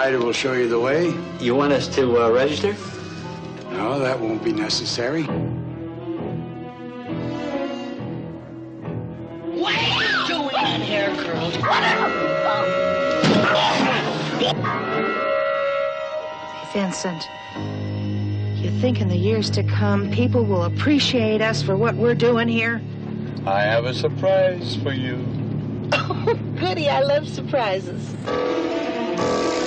guide who will show you the way. You want us to register? No, that won't be necessary. What are you doing in here, girls? Vincent, you think in the years to come people will appreciate us for what we're doing here? I have a surprise for you. Oh, goody, I love surprises.